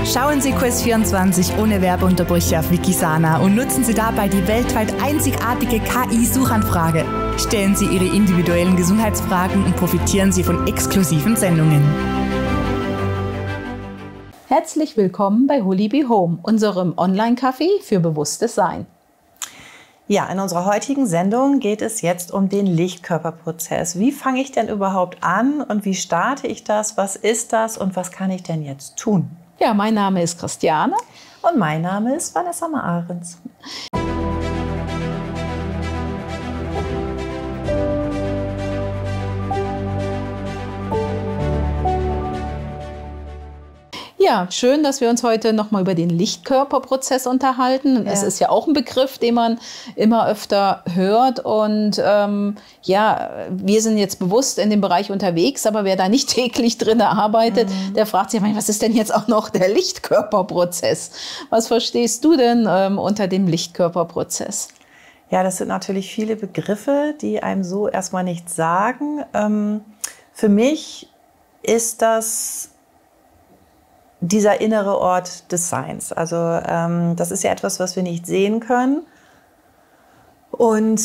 Schauen Sie Quiz24 ohne Werbeunterbrüche auf Wikisana und nutzen Sie dabei die weltweit einzigartige KI-Suchanfrage. Stellen Sie Ihre individuellen Gesundheitsfragen und profitieren Sie von exklusiven Sendungen. Herzlich willkommen bei Holy Be Home, unserem Online-Café für bewusstes Sein. Ja, in unserer heutigen Sendung geht es jetzt um den Lichtkörperprozess. Wie fange ich denn überhaupt an und wie starte ich das? Was ist das und was kann ich denn jetzt tun? Ja, mein Name ist Christiane. Und mein Name ist Vanessa Ahrens. Ja, schön, dass wir uns heute nochmal über den Lichtkörperprozess unterhalten. Ja. Es ist ja auch ein Begriff, den man immer öfter hört. Und ja, wir sind jetzt bewusst in dem Bereich unterwegs, aber wer da nicht täglich drin arbeitet, der fragt sich, was ist denn jetzt auch noch der Lichtkörperprozess? Was verstehst du denn unter dem Lichtkörperprozess? Ja, das sind natürlich viele Begriffe, die einem so erstmal nichts sagen. Für mich ist das dieser innere Ort des Seins. Also das ist ja etwas, was wir nicht sehen können und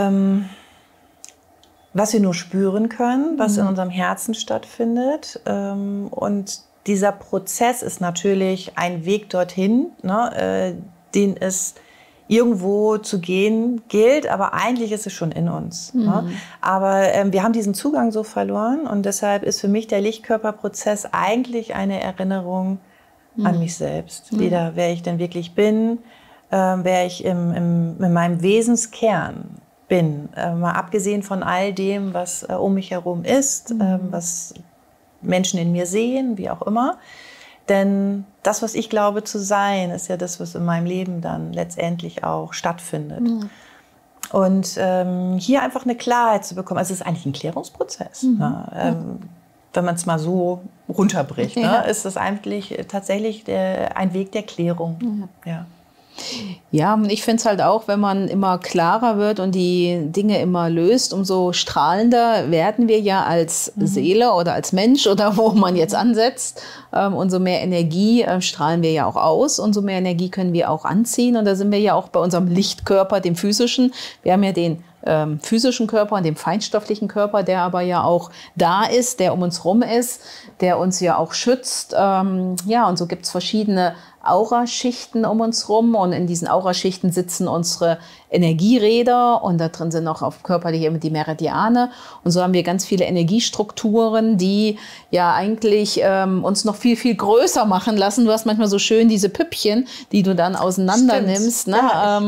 was wir nur spüren können, was in unserem Herzen stattfindet. Und dieser Prozess ist natürlich ein Weg dorthin, ne, den es irgendwo zu gehen gilt, aber eigentlich ist es schon in uns. Ne? Aber wir haben diesen Zugang so verloren und deshalb ist für mich der Lichtkörperprozess eigentlich eine Erinnerung an mich selbst. Wieder, wer ich denn wirklich bin, wer ich in meinem Wesenskern bin. Mal abgesehen von all dem, was um mich herum ist, was Menschen in mir sehen, wie auch immer. Denn das, was ich glaube zu sein, ist ja das, was in meinem Leben dann letztendlich auch stattfindet. Und hier einfach eine Klarheit zu bekommen, also es ist eigentlich ein Klärungsprozess. Ne? Wenn man es mal so runterbricht, ne? Ist das eigentlich tatsächlich ein Weg der Klärung. Ja. Ja, ich finde es halt auch, wenn man immer klarer wird und die Dinge immer löst, umso strahlender werden wir ja als Seele oder als Mensch oder wo man jetzt ansetzt. Umso mehr Energie strahlen wir ja auch aus, umso mehr Energie können wir auch anziehen. Und da sind wir ja auch bei unserem Lichtkörper, dem physischen. Wir haben ja den physischen Körper und dem feinstofflichen Körper, der aber ja auch da ist, der um uns rum ist, der uns ja auch schützt. Ja, und so gibt es verschiedene Auraschichten um uns rum und in diesen Auraschichten sitzen unsere Energieräder und da drin sind auch auf körperlicher Ebene die Meridiane und so haben wir ganz viele Energiestrukturen, die ja eigentlich uns noch viel, viel größer machen lassen. Du hast manchmal so schön diese Püppchen, die du dann auseinander nimmst, ne? Ja,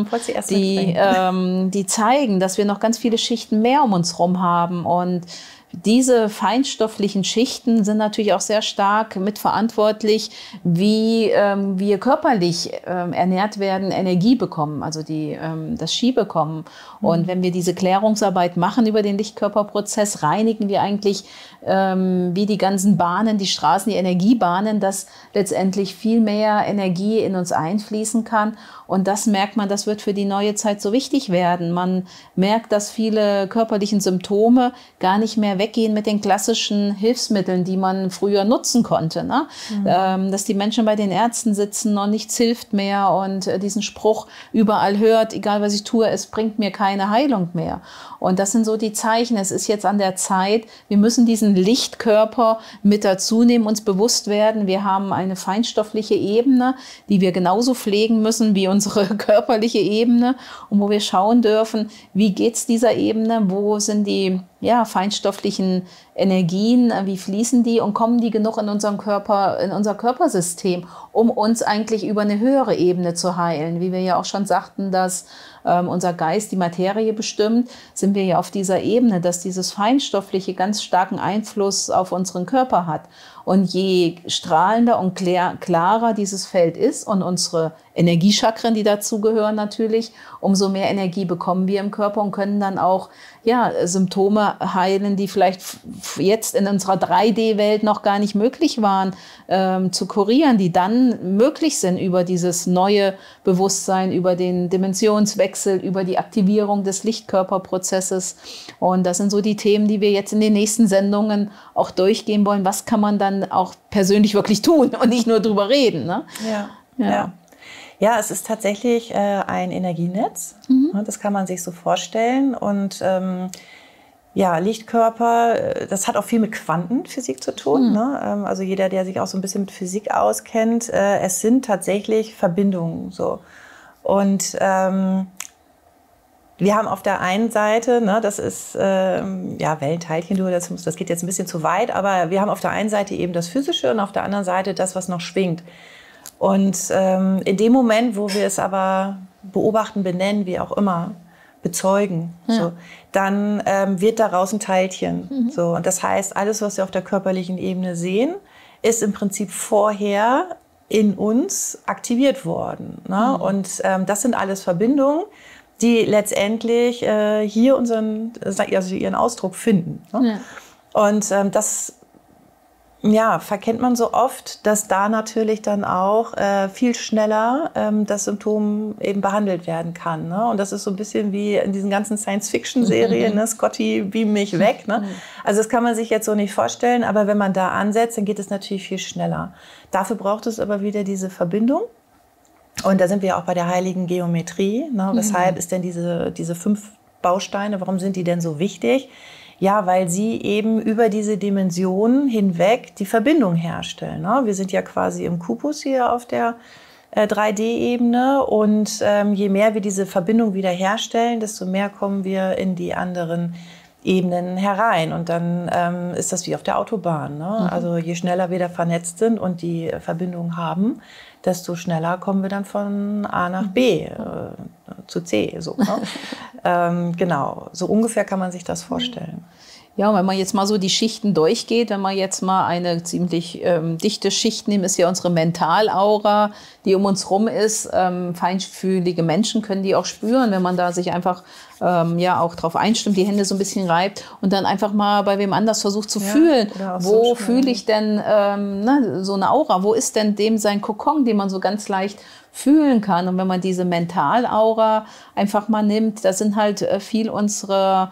die zeigen, dass wir noch ganz viele Schichten mehr um uns rum haben und diese feinstofflichen Schichten sind natürlich auch sehr stark mitverantwortlich, wie wir körperlich ernährt werden, Energie bekommen, also das Qi bekommen. Und wenn wir diese Klärungsarbeit machen über den Lichtkörperprozess, reinigen wir eigentlich wie die ganzen Bahnen, die Straßen, die Energiebahnen, dass letztendlich viel mehr Energie in uns einfließen kann. Und das merkt man, das wird für die neue Zeit so wichtig werden. Man merkt, dass viele körperlichen Symptome gar nicht mehr weggehen mit den klassischen Hilfsmitteln, die man früher nutzen konnte. Ne? Dass die Menschen bei den Ärzten sitzen und nichts hilft mehr und diesen Spruch überall hört, egal was ich tue, es bringt mir keine Heilung mehr. Und das sind so die Zeichen. Es ist jetzt an der Zeit, wir müssen diesen Lichtkörper mit dazu nehmen, uns bewusst werden. Wir haben eine feinstoffliche Ebene, die wir genauso pflegen müssen wie unsere körperliche Ebene und wo wir schauen dürfen, wie geht's dieser Ebene, wo sind die feinstofflichen Energien, wie fließen die und kommen die genug in unseren Körper, in unser Körpersystem, um uns eigentlich über eine höhere Ebene zu heilen. Wie wir ja auch schon sagten, dass unser Geist die Materie bestimmt, sind wir ja auf dieser Ebene, dass dieses Feinstoffliche ganz starken Einfluss auf unseren Körper hat. Und je strahlender und klarer dieses Feld ist und unsere Energiechakren, die dazugehören natürlich, umso mehr Energie bekommen wir im Körper und können dann auch Symptome heilen, die vielleicht jetzt in unserer 3D-Welt noch gar nicht möglich waren, zu kurieren, die dann möglich sind über dieses neue Bewusstsein, über den Dimensionswechsel, Stoffwechsel, über die Aktivierung des Lichtkörperprozesses. Und das sind so die Themen, die wir jetzt in den nächsten Sendungen auch durchgehen wollen. Was kann man dann auch persönlich wirklich tun und nicht nur drüber reden, ne? Ja, es ist tatsächlich ein Energienetz. Das kann man sich so vorstellen. Und Lichtkörper, das hat auch viel mit Quantenphysik zu tun. Ne? Also jeder, der sich auch so ein bisschen mit Physik auskennt, es sind tatsächlich Verbindungen. So. Und wir haben auf der einen Seite, ne, das ist Wellenteilchen, das geht jetzt ein bisschen zu weit, aber wir haben auf der einen Seite eben das Physische und auf der anderen Seite das, was noch schwingt. Und in dem Moment, wo wir es aber beobachten, benennen, wie auch immer, bezeugen, so, dann wird daraus ein Teilchen. So. Und das heißt, alles, was wir auf der körperlichen Ebene sehen, ist im Prinzip vorher in uns aktiviert worden. Ne? Und das sind alles Verbindungen, die letztendlich hier ihren Ausdruck finden. Ne? Und das verkennt man so oft, dass da natürlich dann auch viel schneller das Symptom eben behandelt werden kann. Ne? Und das ist so ein bisschen wie in diesen ganzen Science-Fiction-Serien, ne? Scotty, beam mich weg. Ne? Also das kann man sich jetzt so nicht vorstellen, aber wenn man da ansetzt, dann geht es natürlich viel schneller. Dafür braucht es aber wieder diese Verbindung. Und da sind wir auch bei der heiligen Geometrie. Ne? Weshalb ist denn diese 5 Bausteine, warum sind die denn so wichtig? Ja, weil sie eben über diese Dimensionen hinweg die Verbindung herstellen. Ne? Wir sind ja quasi im Kubus hier auf der 3D-Ebene und je mehr wir diese Verbindung wieder herstellen, desto mehr kommen wir in die anderen Ebenen herein. Und dann ist das wie auf der Autobahn. Ne? Also je schneller wir da vernetzt sind und die Verbindung haben, desto schneller kommen wir dann von A nach B zu C. So, ne? Genau, so ungefähr kann man sich das vorstellen. Ja, und wenn man jetzt mal so die Schichten durchgeht, wenn man jetzt mal eine ziemlich dichte Schicht nimmt, ist ja unsere Mentalaura, die um uns rum ist. Feinfühlige Menschen können die auch spüren, wenn man da sich einfach auch drauf einstimmt, die Hände so ein bisschen reibt und dann einfach mal bei wem anders versucht zu fühlen. Wo fühle ich denn so eine Aura? Wo ist denn dem sein Kokon, den man so ganz leicht fühlen kann? Und wenn man diese Mentalaura einfach mal nimmt, da sind halt viel unsere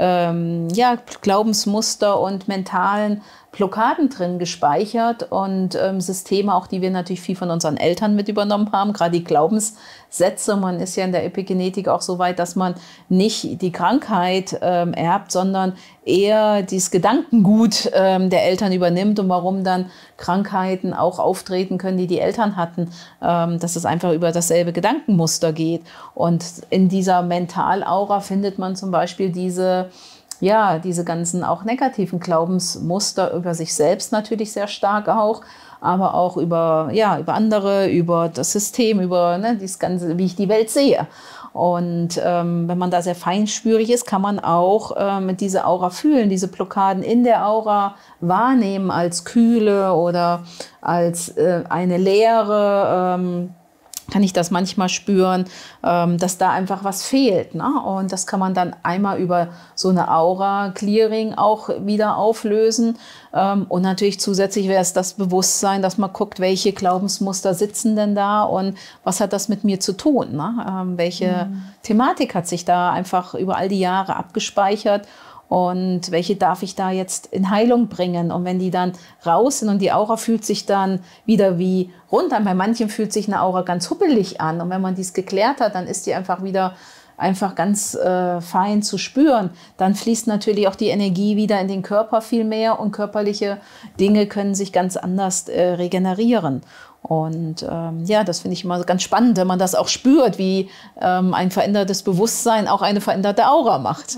Glaubensmuster und mentalen Blockaden drin gespeichert und Systeme, auch die wir natürlich viel von unseren Eltern mit übernommen haben, gerade die Glaubenssätze. Man ist ja in der Epigenetik auch so weit, dass man nicht die Krankheit erbt, sondern eher dieses Gedankengut der Eltern übernimmt und warum dann Krankheiten auch auftreten können, die die Eltern hatten, dass es einfach über dasselbe Gedankenmuster geht. Und in dieser Mentalaura findet man zum Beispiel diese ganzen auch negativen Glaubensmuster über sich selbst natürlich sehr stark auch, aber auch über andere, über das System, über dieses Ganze, wie ich die Welt sehe. Und wenn man da sehr feinspürig ist, kann man auch mit dieser Aura fühlen, diese Blockaden in der Aura wahrnehmen als Kühle oder als eine Leere. Kann ich das manchmal spüren, dass da einfach was fehlt. Ne? Und das kann man dann einmal über so eine Aura-Clearing auch wieder auflösen. Und natürlich zusätzlich wäre es das Bewusstsein, dass man guckt, welche Glaubensmuster sitzen denn da und was hat das mit mir zu tun? Ne? Welche Thematik hat sich da einfach über all die Jahre abgespeichert? Und welche darf ich da jetzt in Heilung bringen? Und wenn die dann raus sind und die Aura fühlt sich dann wieder wie runter, bei manchen fühlt sich eine Aura ganz huppelig an. Und wenn man dies geklärt hat, dann ist die einfach wieder ganz fein zu spüren. Dann fließt natürlich auch die Energie wieder in den Körper viel mehr und körperliche Dinge können sich ganz anders regenerieren. Und das finde ich immer ganz spannend, wenn man das auch spürt, wie ein verändertes Bewusstsein auch eine veränderte Aura macht.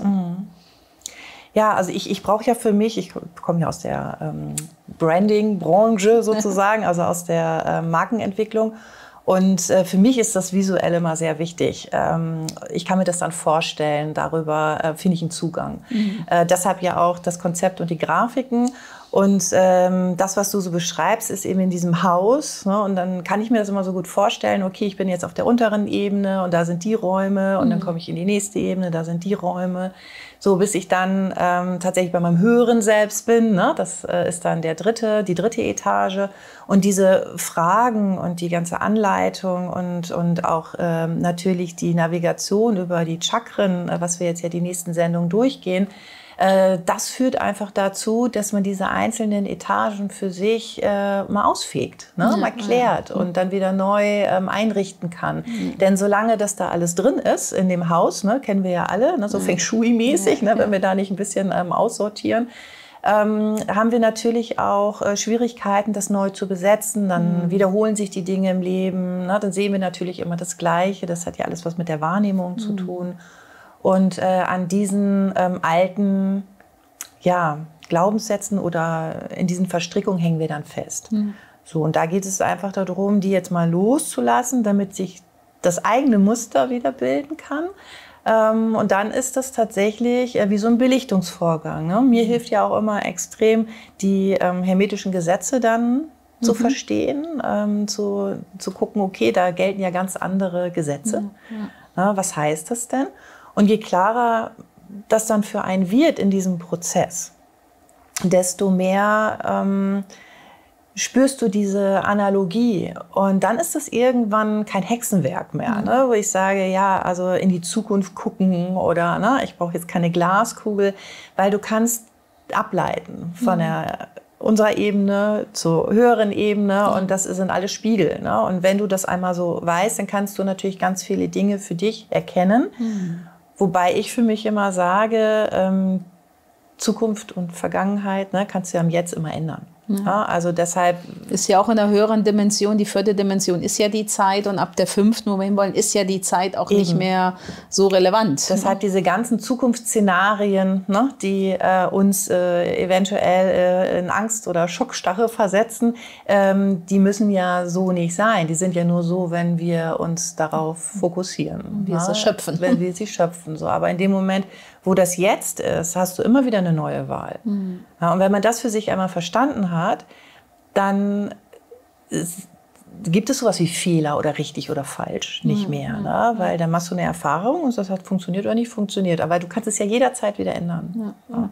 Ja, also ich brauche ja für mich, ich komme ja aus der Branding-Branche sozusagen, also aus der Markenentwicklung. Und für mich ist das Visuelle immer sehr wichtig. Ich kann mir das dann vorstellen, darüber finde ich einen Zugang. Deshalb ja auch das Konzept und die Grafiken. Und das, was du so beschreibst, ist eben in diesem Haus. Ne? Und dann kann ich mir das immer so gut vorstellen, okay, ich bin jetzt auf der unteren Ebene und da sind die Räume und dann komme ich in die nächste Ebene, da sind die Räume. So, bis ich dann tatsächlich bei meinem höheren Selbst bin. Ne? Das ist dann die dritte Etage. Und diese Fragen und die ganze Anleitung und auch natürlich die Navigation über die Chakren, was wir jetzt ja die nächsten Sendungen durchgehen, das führt einfach dazu, dass man diese einzelnen Etagen für sich mal ausfegt, ne? Mal klärt und dann wieder neu einrichten kann. Denn solange das da alles drin ist in dem Haus, ne, kennen wir ja alle, ne, so Feng Shui-mäßig, ne, wenn wir da nicht ein bisschen aussortieren, haben wir natürlich auch Schwierigkeiten, das neu zu besetzen. Dann wiederholen sich die Dinge im Leben. Ne? Dann sehen wir natürlich immer das Gleiche. Das hat ja alles was mit der Wahrnehmung zu tun. Und an diesen alten Glaubenssätzen oder in diesen Verstrickungen hängen wir dann fest. So, und da geht es einfach darum, die jetzt mal loszulassen, damit sich das eigene Muster wieder bilden kann. Und dann ist das tatsächlich wie so ein Belichtungsvorgang. Ne? Mir hilft ja auch immer extrem, die hermetischen Gesetze dann zu verstehen, zu gucken, okay, da gelten ja ganz andere Gesetze. Na, was heißt das denn? Und je klarer das dann für einen wird in diesem Prozess, desto mehr spürst du diese Analogie. Und dann ist das irgendwann kein Hexenwerk mehr, ne? Wo ich sage, ja, also in die Zukunft gucken oder ne, ich brauche jetzt keine Glaskugel, weil du kannst ableiten von unserer Ebene zur höheren Ebene und das sind alle Spiegel. Ne? Und wenn du das einmal so weißt, dann kannst du natürlich ganz viele Dinge für dich erkennen. Wobei ich für mich immer sage, Zukunft und Vergangenheit, ne, kannst du ja am Jetzt immer ändern. Ja, also deshalb ist ja auch in der höheren Dimension, die 4. Dimension ist ja die Zeit und ab der 5., wo wir hinwollen, ist ja die Zeit auch nicht mehr so relevant. Deshalb diese ganzen Zukunftsszenarien, ne, die uns eventuell in Angst oder Schockstarre versetzen, die müssen ja so nicht sein. Die sind ja nur so, wenn wir uns darauf fokussieren. Wir sie schöpfen. Wenn wir sie schöpfen. So. Aber in dem Moment, wo das jetzt ist, hast du immer wieder eine neue Wahl. Ja, und wenn man das für sich einmal verstanden hat, dann gibt es sowas wie Fehler oder richtig oder falsch nicht mehr. Ne? Weil dann machst du eine Erfahrung und das hat funktioniert oder nicht funktioniert. Aber du kannst es ja jederzeit wieder ändern.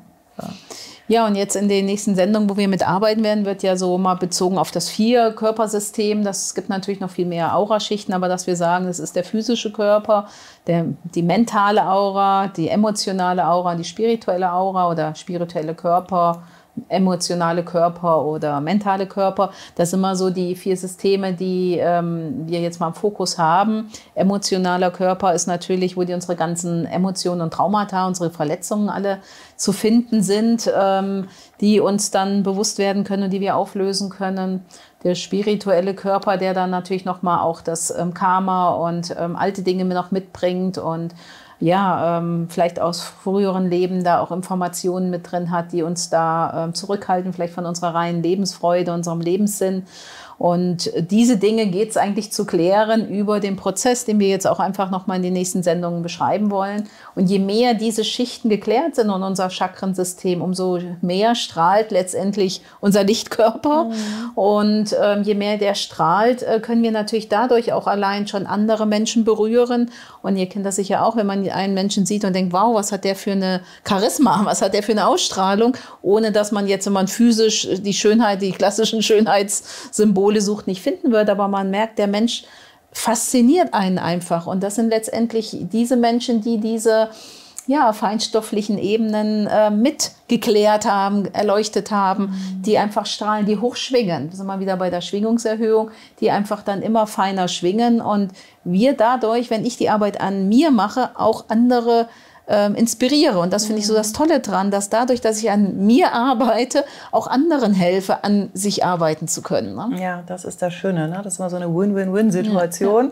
Ja, und jetzt in den nächsten Sendungen, wo wir mitarbeiten werden, wird ja so mal bezogen auf das 4-Körpersystem. Das gibt natürlich noch viel mehr Auraschichten, aber dass wir sagen, das ist der physische Körper, die mentale Aura, die emotionale Aura, die spirituelle Aura oder spirituelle Körper, emotionale Körper oder mentale Körper. Das sind immer so die 4 Systeme, die wir jetzt mal im Fokus haben. Emotionaler Körper ist natürlich, wo unsere ganzen Emotionen und Traumata, unsere Verletzungen alle zu finden sind, die uns dann bewusst werden können und die wir auflösen können. Der spirituelle Körper, der dann natürlich nochmal auch das Karma und alte Dinge noch mitbringt und vielleicht aus früheren Leben da auch Informationen mit drin hat, die uns da zurückhalten, vielleicht von unserer reinen Lebensfreude, unserem Lebenssinn. Und diese Dinge geht es eigentlich zu klären über den Prozess, den wir jetzt auch einfach nochmal in den nächsten Sendungen beschreiben wollen. Und je mehr diese Schichten geklärt sind in unser Chakrensystem, umso mehr strahlt letztendlich unser Lichtkörper. Und je mehr der strahlt, können wir natürlich dadurch auch allein schon andere Menschen berühren. Und ihr kennt das sicher auch, wenn man einen Menschen sieht und denkt, wow, was hat der für eine Charisma, was hat der für eine Ausstrahlung, ohne dass man jetzt, wenn man physisch die Schönheit, die klassischen Schönheitssymbole sucht, nicht finden wird, aber man merkt, der Mensch fasziniert einen einfach. Und das sind letztendlich diese Menschen, die diese feinstofflichen Ebenen mitgeklärt haben, erleuchtet haben, die einfach strahlen, die hochschwingen. Da sind wir wieder bei der Schwingungserhöhung, die einfach dann immer feiner schwingen. Und wir dadurch, wenn ich die Arbeit an mir mache, auch andere inspiriere. Und das finde ich so das Tolle dran, dass dadurch, dass ich an mir arbeite, auch anderen helfe, an sich arbeiten zu können. Ne? Ja, das ist das Schöne. Ne? Das ist immer so eine Win-Win-Win-Situation.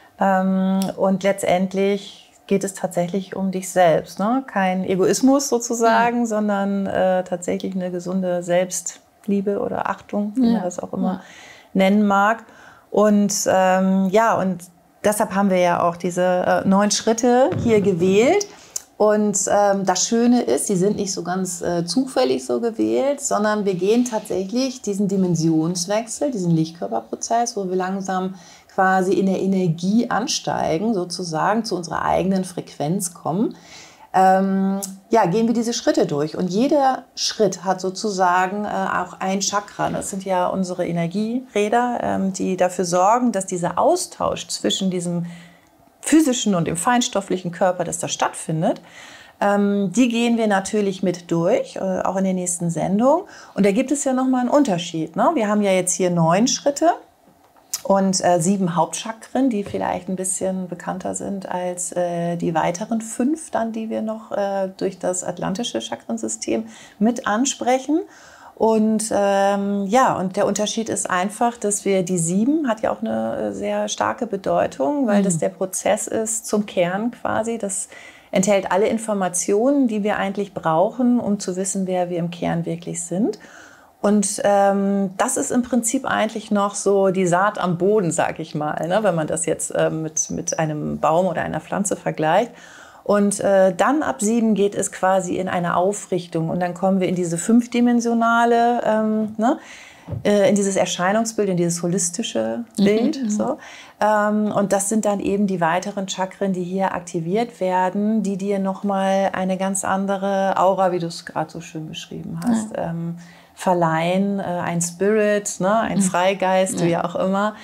Und letztendlich geht es tatsächlich um dich selbst. Ne? Kein Egoismus sozusagen, sondern tatsächlich eine gesunde Selbstliebe oder Achtung, wie man das auch immer nennen mag. Und und deshalb haben wir ja auch diese 9 Schritte hier gewählt. Und das Schöne ist, die sind nicht so ganz zufällig so gewählt, sondern wir gehen tatsächlich diesen Dimensionswechsel, diesen Lichtkörperprozess, wo wir langsam quasi in der Energie ansteigen, sozusagen zu unserer eigenen Frequenz kommen. Gehen wir diese Schritte durch. Und jeder Schritt hat sozusagen auch ein Chakra. Das sind ja unsere Energieräder, die dafür sorgen, dass dieser Austausch zwischen diesem physischen und dem feinstofflichen Körper, dass das stattfindet. Die gehen wir natürlich mit durch, auch in der nächsten Sendung. Und da gibt es ja nochmal einen Unterschied. Ne? Wir haben ja jetzt hier 9 Schritte. Und 7 Hauptchakren, die vielleicht ein bisschen bekannter sind als die weiteren 5, dann, die wir noch durch das atlantische Chakrensystem mit ansprechen. Und und der Unterschied ist einfach, dass wir die 7 hat ja auch eine sehr starke Bedeutung, weil das der Prozess ist zum Kern quasi. Das enthält alle Informationen, die wir eigentlich brauchen, um zu wissen, wer wir im Kern wirklich sind. Und das ist im Prinzip eigentlich noch so die Saat am Boden, sag ich mal, ne? Wenn man das jetzt mit einem Baum oder einer Pflanze vergleicht. Und dann ab 7 geht es quasi in eine Aufrichtung. Und dann kommen wir in diese 5-dimensionale, in dieses Erscheinungsbild, in dieses holistische Bild. So. Und das sind dann eben die weiteren Chakren, die hier aktiviert werden, die dir nochmal eine ganz andere Aura, wie du es gerade so schön beschrieben hast, verleihen, ein Spirit, ne, ein Freigeist, wie auch immer,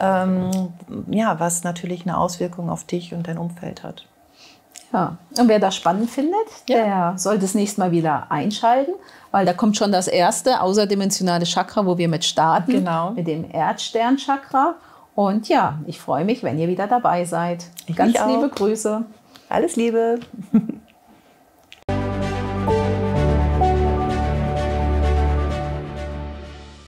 was natürlich eine Auswirkung auf dich und dein Umfeld hat. Ja, und wer das spannend findet, der sollte das nächste Mal wieder einschalten, weil da kommt schon das erste außerdimensionale Chakra, wo wir mit starten, mit dem Erdsternchakra. Und ja, ich freue mich, wenn ihr wieder dabei seid. Ganz liebe Grüße. Alles Liebe.